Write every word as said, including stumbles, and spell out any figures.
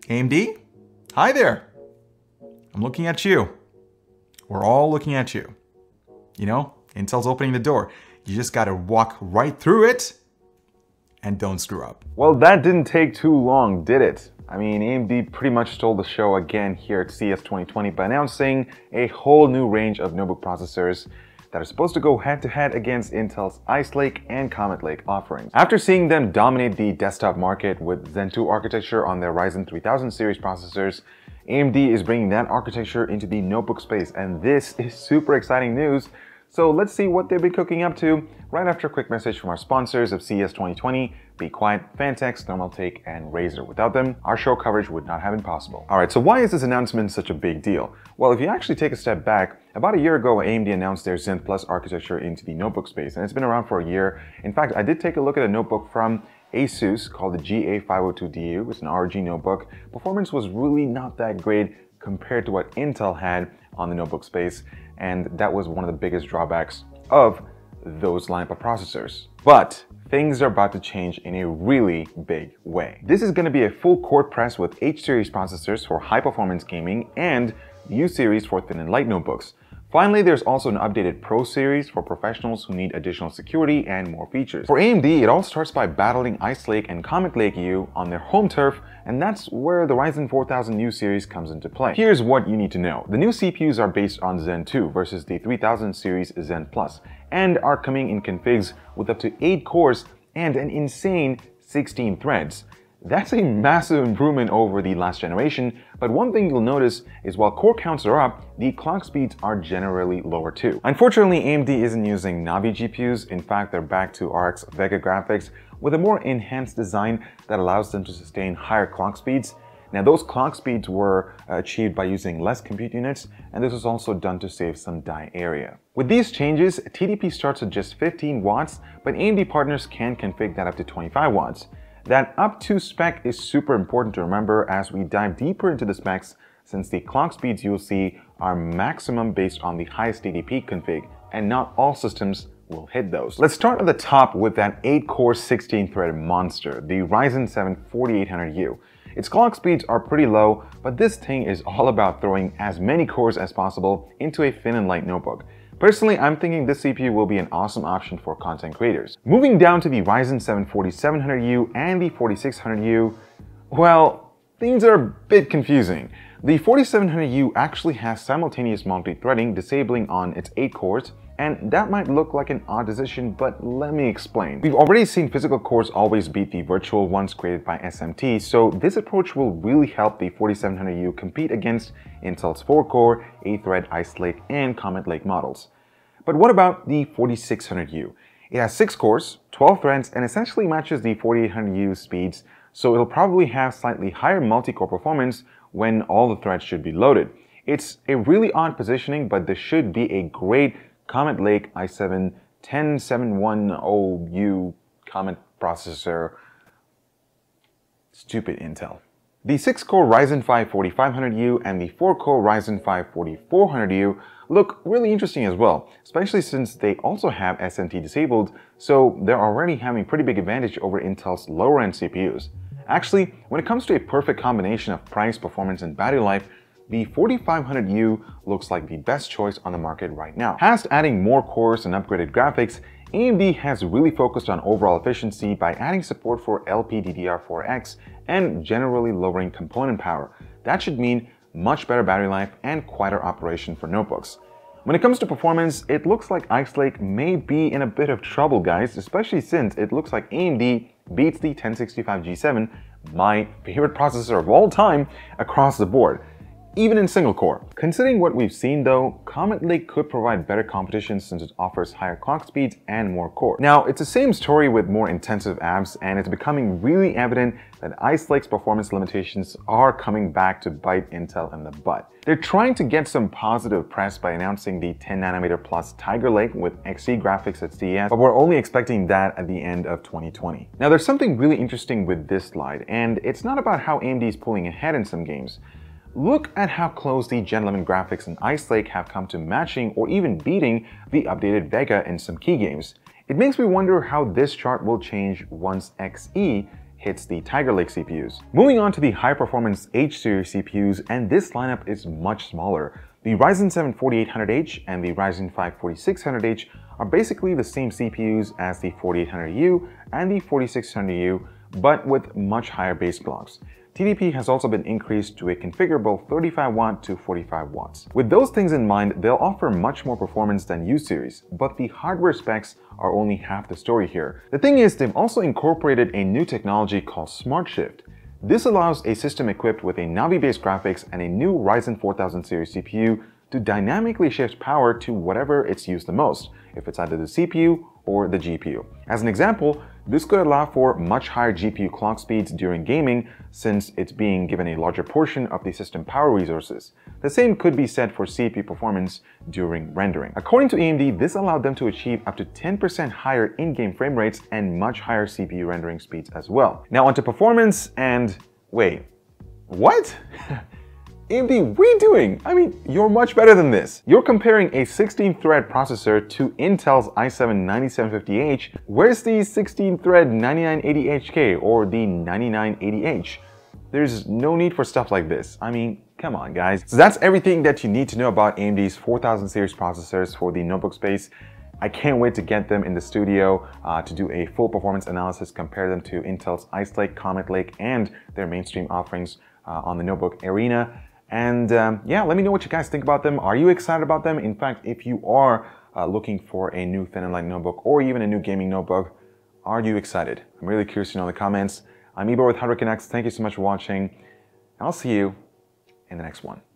A M D? Hi there. I'm looking at you. We're all looking at you. You know, Intel's opening the door. You just gotta walk right through it and don't screw up. Well, that didn't take too long, did it? I mean, A M D pretty much stole the show again here at C E S twenty twenty by announcing a whole new range of notebook processors that are supposed to go head-to-head against Intel's Ice Lake and Comet Lake offerings. After seeing them dominate the desktop market with Zen two architecture on their Ryzen three thousand series processors, A M D is bringing that architecture into the notebook space, and this is super exciting news. So let's see what they've been cooking up to right after a quick message from our sponsors of C E S twenty twenty, Be Quiet, Phanteks, Thermaltake, and Razer. Without them, our show coverage would not have been possible. Alright, so why is this announcement such a big deal? Well, if you actually take a step back, about a year ago, A M D announced their Zen Plus architecture into the notebook space, and it's been around for a year. In fact, I did take a look at a notebook from ASUS called the G A five oh two D U. It's an R G notebook. Performance was really not that great compared to what Intel had on the notebook space, and that was one of the biggest drawbacks of those lineup of processors. But things are about to change in a really big way. This is going to be a full court press with H series processors for high performance gaming and U series for thin and light notebooks. Finally, there's also an updated Pro series for professionals who need additional security and more features. For A M D, it all starts by battling Ice Lake and Comet Lake U on their home turf, and that's where the Ryzen four thousand U series comes into play. Here's what you need to know. The new C P Us are based on Zen two versus the three thousand series Zen Plus, and are coming in configs with up to eight cores and an insane sixteen threads. That's a massive improvement over the last generation, but one thing you'll notice is while core counts are up, the clock speeds are generally lower too. Unfortunately, A M D isn't using Navi G P Us. In fact, they're back to R X Vega graphics with a more enhanced design that allows them to sustain higher clock speeds. Now, those clock speeds were achieved by using less compute units, and this was also done to save some die area. With these changes, T D P starts at just fifteen watts, but A M D partners can configure that up to twenty-five watts. That up to spec is super important to remember as we dive deeper into the specs, since the clock speeds you'll see are maximum based on the highest T D P config, and not all systems will hit those. Let's start at the top with that eight core sixteen thread monster, the Ryzen seven forty-eight hundred U. Its clock speeds are pretty low, but this thing is all about throwing as many cores as possible into a thin and light notebook. Personally, I'm thinking this C P U will be an awesome option for content creators. Moving down to the Ryzen seven forty-seven hundred U and the forty-six hundred U, well, things are a bit confusing. The forty-seven hundred U actually has simultaneous multi-threading disabling on its eight cores, and that might look like an odd decision, but let me explain. We've already seen physical cores always beat the virtual ones created by S M T, so this approach will really help the forty-seven hundred U compete against Intel's four core, eight thread Ice Lake, and Comet Lake models. But what about the forty-six hundred U? It has six cores, twelve threads, and essentially matches the forty-eight hundred U speeds, so it'll probably have slightly higher multi-core performance when all the threads should be loaded. It's a really odd positioning, but this should be a great Comet Lake i seven ten seven ten U Comet processor. Stupid Intel. The six core Ryzen five forty-five hundred U and the four core Ryzen five forty-four hundred U look really interesting as well, especially since they also have S M T disabled, so they're already having pretty big advantage over Intel's lower-end C P Us. Actually, when it comes to a perfect combination of price, performance, and battery life, the forty-five hundred U looks like the best choice on the market right now. Past adding more cores and upgraded graphics, A M D has really focused on overall efficiency by adding support for L P D D R four X and generally lowering component power. That should mean much better battery life and quieter operation for notebooks. When it comes to performance, it looks like Ice Lake may be in a bit of trouble, guys, especially since it looks like A M D beats the ten sixty-five G seven, my favorite processor of all time, across the board, even in single core. Considering what we've seen though, Comet Lake could provide better competition since it offers higher clock speeds and more cores. Now, it's the same story with more intensive apps, and it's becoming really evident that Ice Lake's performance limitations are coming back to bite Intel in the butt. They're trying to get some positive press by announcing the ten nanometer plus Tiger Lake with X D graphics at C E S, but we're only expecting that at the end of twenty twenty. Now, there's something really interesting with this slide, and it's not about how A M D is pulling ahead in some games. Look at how close the Gen eleven graphics in Ice Lake have come to matching or even beating the updated Vega in some key games. It makes me wonder how this chart will change once X E hits the Tiger Lake C P Us. Moving on to the high-performance H series C P Us, and this lineup is much smaller. The Ryzen seven forty-eight hundred H and the Ryzen five forty-six hundred H are basically the same C P Us as the forty-eight hundred U and the forty-six hundred U, but with much higher base clocks. T D P has also been increased to a configurable thirty-five watt to forty-five watts. With those things in mind, they'll offer much more performance than U series, but the hardware specs are only half the story here. The thing is, they've also incorporated a new technology called Smart Shift. This allows a system equipped with a Navi-based graphics and a new Ryzen four thousand series C P U to dynamically shift power to whatever it's used the most, if it's either the C P U or the G P U. As an example, this could allow for much higher G P U clock speeds during gaming, since it's being given a larger portion of the system power resources. The same could be said for C P U performance during rendering. According to A M D, this allowed them to achieve up to ten percent higher in-game frame rates and much higher C P U rendering speeds as well. Now onto performance and... wait, what? A M D, what are you doing? I mean, you're much better than this. You're comparing a sixteen thread processor to Intel's i seven ninety-seven fifty H. Where's the sixteen thread ninety-nine eighty H K or the ninety-nine eighty H? There's no need for stuff like this. I mean, come on guys. So that's everything that you need to know about A M D's four thousand series processors for the notebook space. I can't wait to get them in the studio uh, to do a full performance analysis, compare them to Intel's Ice Lake, Comet Lake, and their mainstream offerings uh, on the notebook arena. And um, yeah, let me know what you guys think about them. Are you excited about them? In fact, if you are uh, looking for a new thin and light notebook or even a new gaming notebook, are you excited? I'm really curious to know in the comments. I'm Ibor with Hardware Canucks. Thank you so much for watching. And I'll see you in the next one.